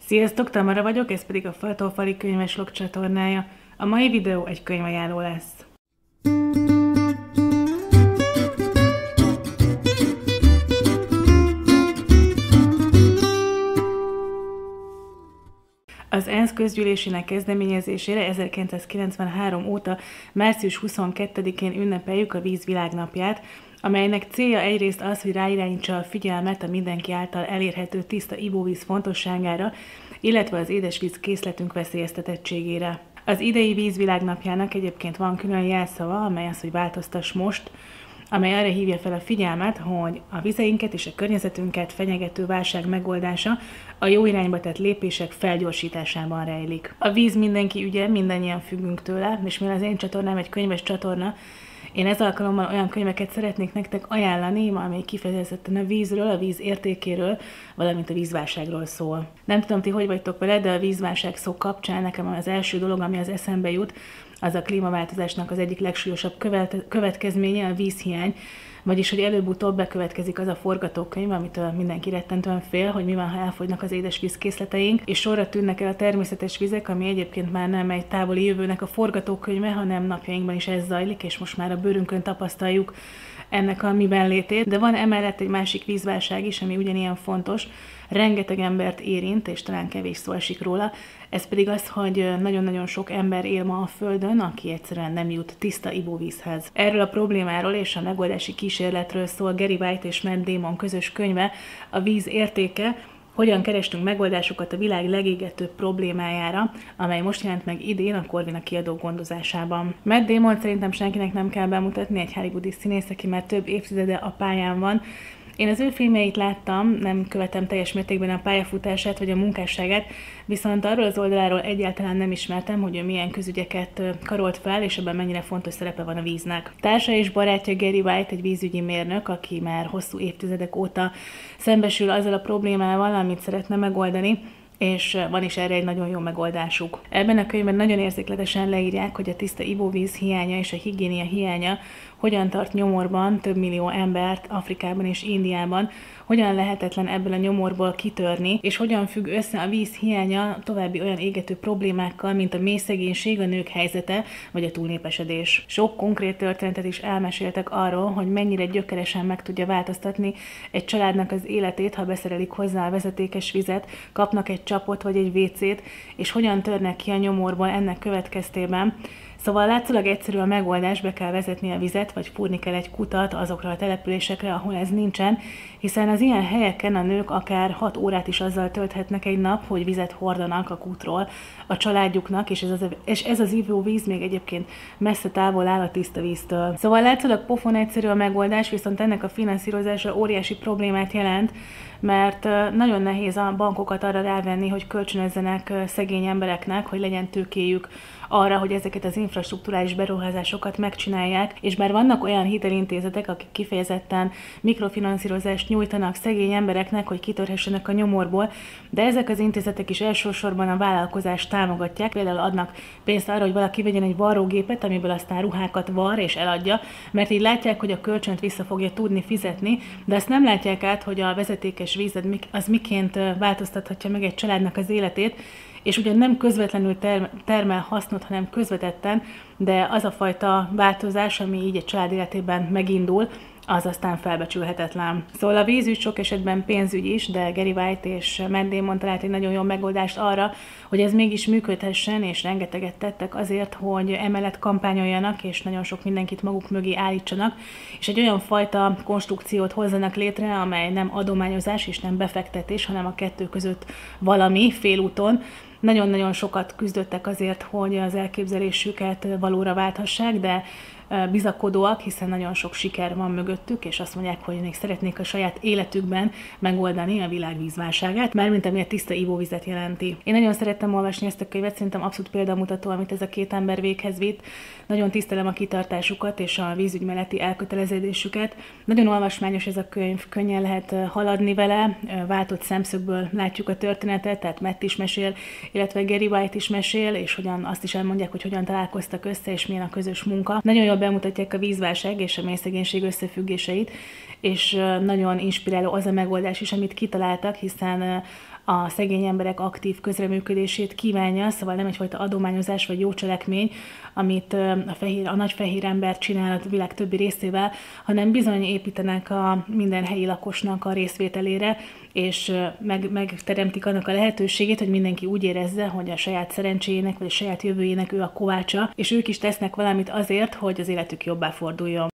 Sziasztok, Tamara vagyok, ez pedig a Faltól Falig könyveslog csatornája. A mai videó egy könyvajánló lesz. Az ENSZ közgyűlésének kezdeményezésére 1993 óta március 22-én ünnepeljük a víz világnapját, amelynek célja egyrészt az, hogy ráirányítsa a figyelmet a mindenki által elérhető tiszta ivóvíz fontosságára, illetve az édesvíz készletünk veszélyeztetettségére. Az idei vízvilágnapjának egyébként van külön jelszava, amely az, hogy változtass most, amely arra hívja fel a figyelmet, hogy a vizeinket és a környezetünket fenyegető válság megoldása a jó irányba tett lépések felgyorsításában rejlik. A víz mindenki ügye, mindannyian függünk tőle, és mivel az én csatornám egy könyves csatorna, én ez alkalommal olyan könyveket szeretnék nektek ajánlani, amely kifejezetten a vízről, a víz értékéről, valamint a vízválságról szól. Nem tudom, ti hogy vagytok vele, de a vízválság szó kapcsán nekem az első dolog, ami az eszembe jut, az a klímaváltozásnak az egyik legsúlyosabb következménye, a vízhiány, vagyis, hogy előbb-utóbb bekövetkezik az a forgatókönyv, amitől mindenki rettentően fél, hogy mi van, ha elfogynak az édesvízkészleteink, és sorra tűnnek el a természetes vizek, ami egyébként már nem egy távoli jövőnek a forgatókönyve, hanem napjainkban is ez zajlik, és most már a bőrünkön tapasztaljuk ennek a miben létét. De van emellett egy másik vízválság is, ami ugyanilyen fontos, rengeteg embert érint, és talán kevés szó esik róla. Ez pedig az, hogy nagyon-nagyon sok ember él ma a Földön, aki egyszerűen nem jut tiszta ivóvízhez. Erről a problémáról és a megoldási kísérletről szól Gary White és Matt Damon közös könyve, A víz értéke, hogyan kerestünk megoldásokat a világ legégetőbb problémájára, amely most jelent meg idén a Corvina kiadó gondozásában. Matt Damon szerintem senkinek nem kell bemutatni, egy hollywoodi színész, aki már több évtizede a pályán van. Én az ő filmjeit láttam, nem követem teljes mértékben a pályafutását vagy a munkásságát, viszont arról az oldaláról egyáltalán nem ismertem, hogy ő milyen közügyeket karolt fel, és ebben mennyire fontos szerepe van a víznek. Társa és barátja Gary White egy vízügyi mérnök, aki már hosszú évtizedek óta szembesül azzal a problémával, amit szeretne megoldani, és van is erre egy nagyon jó megoldásuk. Ebben a könyvben nagyon érzékletesen leírják, hogy a tiszta ivóvíz hiánya és a higiénia hiánya hogyan tart nyomorban több millió embert Afrikában és Indiában, hogyan lehetetlen ebből a nyomorból kitörni, és hogyan függ össze a víz hiánya további olyan égető problémákkal, mint a mélyszegénység, a nők helyzete, vagy a túlnépesedés. Sok konkrét történetet is elmeséltek arról, hogy mennyire gyökeresen meg tudja változtatni egy családnak az életét, ha beszerelik hozzá a vezetékes vizet, kapnak egy csapot vagy egy WC-t, és hogyan törnek ki a nyomorból ennek következtében. Szóval látszólag egyszerű a megoldás, be kell vezetni a vizet, vagy fúrni kell egy kutat azokra a településekre, ahol ez nincsen, hiszen az ilyen helyeken a nők akár 6 órát is azzal tölthetnek egy nap, hogy vizet hordanak a kútról a családjuknak, és ez az ivóvíz még egyébként messze távol áll a tiszta víztől. Szóval látszólag pofon egyszerű a megoldás, viszont ennek a finanszírozása óriási problémát jelent, mert nagyon nehéz a bankokat arra rávenni, hogy kölcsönözzenek szegény embereknek, hogy legyen tőkéjük arra, hogy ezeket az infrastrukturális beruházásokat megcsinálják, és bár vannak olyan hitelintézetek, akik kifejezetten mikrofinanszírozást nyújtanak szegény embereknek, hogy kitörhessenek a nyomorból, de ezek az intézetek is elsősorban a vállalkozást támogatják, például adnak pénzt arra, hogy valaki vegyen egy varrógépet, amiből aztán ruhákat var és eladja, mert így látják, hogy a kölcsönt vissza fogja tudni fizetni, de azt nem látják át, hogy a vezetékes víz az miként változtathatja meg egy családnak az életét, és ugyan nem közvetlenül termel hasznot, hanem közvetetten, de az a fajta változás, ami így egy család életében megindul, az aztán felbecsülhetetlen. Szóval a vízügy sok esetben pénzügy is, de Gary White és Matt Damon talált egy nagyon jó megoldást arra, hogy ez mégis működhessen, és rengeteget tettek azért, hogy emellett kampányoljanak, és nagyon sok mindenkit maguk mögé állítsanak, és egy olyan fajta konstrukciót hozzanak létre, amely nem adományozás és nem befektetés, hanem a kettő között valami félúton. Nagyon-nagyon sokat küzdöttek azért, hogy az elképzelésüket valóra válthassák, de bizakodóak, hiszen nagyon sok siker van mögöttük, és azt mondják, hogy még szeretnék a saját életükben megoldani a világ vízválságát, mármint ami a tiszta ivóvizet jelenti. Én nagyon szerettem olvasni ezt a könyvet, szerintem abszolút példamutató, amit ez a két ember véghez vitt. Nagyon tisztelem a kitartásukat és a vízügy melletti elköteleződésüket. Nagyon olvasmányos ez a könyv, könnyen lehet haladni vele, váltott szemszögből látjuk a történetet, tehát Matt is mesél, illetve Gary White is mesél, és azt is elmondják, hogy hogyan találkoztak össze, és milyen a közös munka. Nagyon jól bemutatják a vízválság és a mélyszegénység összefüggéseit, és nagyon inspiráló az a megoldás is, amit kitaláltak, hiszen a szegény emberek aktív közreműködését kívánja, szóval nem egyfajta adományozás vagy jó cselekmény, amit a nagy fehér ember csinál a világ többi részével, hanem bizony építenek a minden helyi lakosnak a részvételére, és megteremtik annak a lehetőségét, hogy mindenki úgy érezze, hogy a saját szerencséjének vagy a saját jövőjének ő a kovácsa, és ők is tesznek valamit azért, hogy az életük jobbá forduljon.